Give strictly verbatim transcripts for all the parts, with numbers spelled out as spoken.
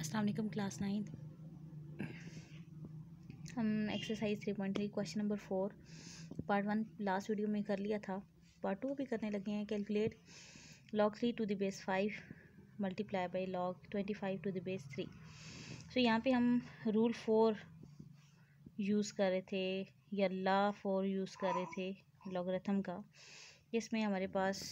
अस्सलाम वालेकुम class nine. हम exercise three point three question number four part one last video में कर लिया था, पार्ट टू भी करने लगे हैं। Calculate log three to the base five multiply by log twenty five to the base three. So यहाँ पे हम रूल फोर यूज़ कर रहे थे या ला फोर यूज़ कर रहे थे लॉगरिथम का। इसमें हमारे पास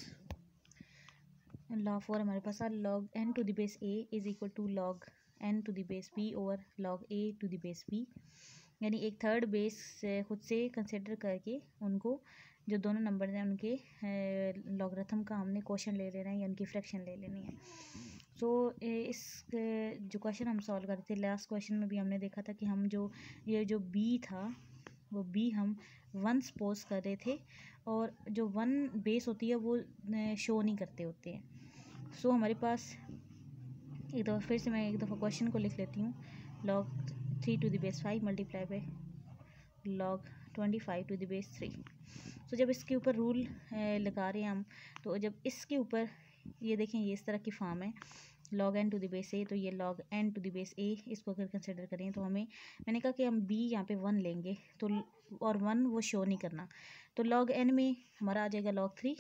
लॉ फोर हमारे पास है log n to the base a is equal to log n to the base b over log a to the base b, यानी एक थर्ड बेस खुद से कंसिडर करके उनको जो दोनों नंबर हैं उनके लॉगरिथम का हमने क्वेश्चन ले लेना है या उनकी फ्रैक्शन ले लेनी है। सो so, इस जो क्वेश्चन हम सॉल्व कर रहे थे लास्ट क्वेश्चन में भी हमने देखा था कि हम जो ये जो बी था वो बी हम वन सपोज कर रहे थे और जो वन बेस होती है वो शो नहीं करते होते हैं। सो so, हमारे पास एक दफ़ा फिर से मैं एक दफ़ा क्वेश्चन को लिख लेती हूँ। Log three to the base five multiply by log twenty five to the base three. So जब इसके ऊपर रूल लगा रहे हैं हम, तो जब इसके ऊपर ये देखें ये इस तरह की फॉर्म है log n to the base a, तो ये log n to the base a इसको अगर कंसिडर करें तो हमें मैंने कहा कि हम बी यहाँ पे वन लेंगे तो और वन वो शो नहीं करना, तो लॉग एन में हमारा आ जाएगा लॉग थ्री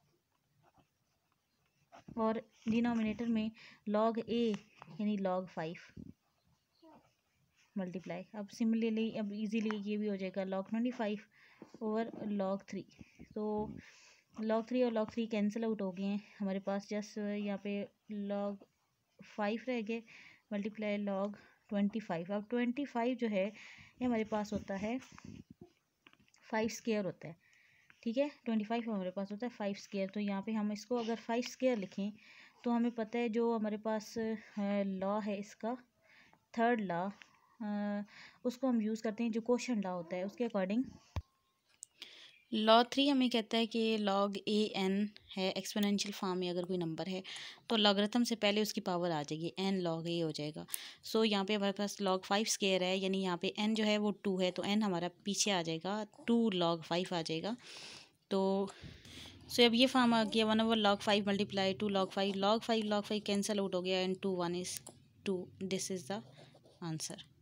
और डिनोमिनेटर में लॉग ए यानी लॉग फाइव मल्टीप्लाई। अब सिमिलरली अब इजीली ये भी हो जाएगा log twenty five over log three. तो लॉग थ्री और लॉग थ्री कैंसिल आउट हो गए हैं, हमारे पास जस्ट यहाँ पे लॉग फाइव रह गए मल्टीप्लाई लॉग ट्वेंटी फाइव। अब ट्वेंटी फाइव जो है ये हमारे पास होता है फाइव स्क्वायर होता है, ठीक है। ट्वेंटी फाइव हमारे पास होता है फाइव स्क्वायर, तो यहाँ पे हम इसको अगर फाइव स्क्वायर लिखें तो हमें पता है जो हमारे पास लॉ है इसका थर्ड लॉ उसको हम यूज़ करते हैं जो क्वोशंट लॉ होता है उसके अकॉर्डिंग। लॉ थ्री हमें कहता है कि लॉग ए एन है एक्सपोनेंशियल फॉर्म में, अगर कोई नंबर है तो लॉगरिथम से पहले उसकी पावर आ जाएगी एन लॉग ए हो जाएगा। सो so, यहाँ पे हमारे पास लॉग फाइव स्क्वायर है, यानी यहाँ पे एन जो है वो टू है, तो एन हमारा पीछे आ जाएगा टू लॉग फाइव आ जाएगा। तो सो so, अब ये फॉर्म आ गया one over log five multiply two log five, log five log five cancel out हो गया and two one is two, this is the answer.